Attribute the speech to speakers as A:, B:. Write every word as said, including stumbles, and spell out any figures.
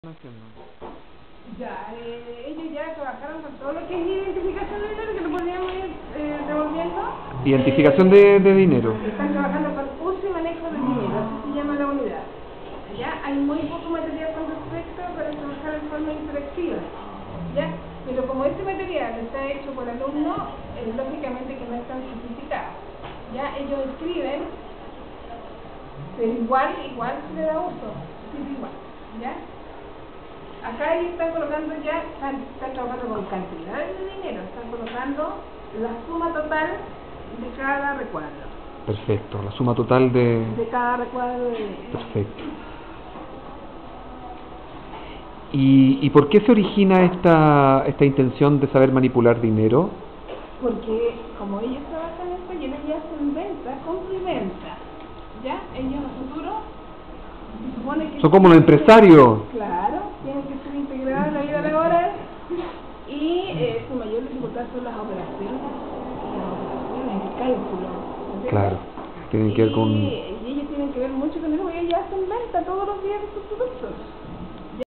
A: Haciendo.
B: Ya, eh, ellos ya trabajaron con todo lo que es identificación de dinero, que lo podríamos ir eh, devolviendo.
A: Identificación
B: Eh,
A: de, de dinero.
B: Están trabajando con uso y manejo del dinero, así se llama la unidad. Ya, hay muy poco material con respecto para trabajar de forma interactiva. Ya, pero como este material está hecho por alumnos, eh, lógicamente que no están certificados. Ya, ellos escriben, pero igual, igual se le da uso, sí, igual, ya. Acá ellos están colocando ya, están, están trabajando con cantidades de dinero, están colocando la suma total de cada recuadro.
A: Perfecto, la suma total de...
B: De cada recuadro de dinero.
A: Perfecto. ¿Y, y por qué se origina esta, esta intención de saber manipular dinero?
B: Porque como ellos trabajan en talleres y hacen venta, compra y venta, ya, ellos en el futuro se supone que...
A: Son como los empresarios.
B: Claro, tienen que ser integrados en la vida laboral y eh, su mayor dificultad son las operaciones, las operaciones, el cálculo. ¿Entiendes?
A: Claro, tienen que ver con...
B: Y, y ellos tienen que ver mucho con eso, porque ellos hacen venta todos los días de sus productos.